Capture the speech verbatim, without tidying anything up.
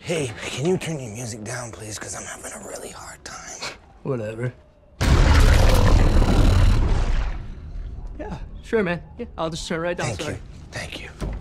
Hey, can you turn your music down, please? Because I'm having a really hard time. Whatever. Yeah, sure, man. Yeah, I'll just turn it right down. Thank Sorry. you. Thank you.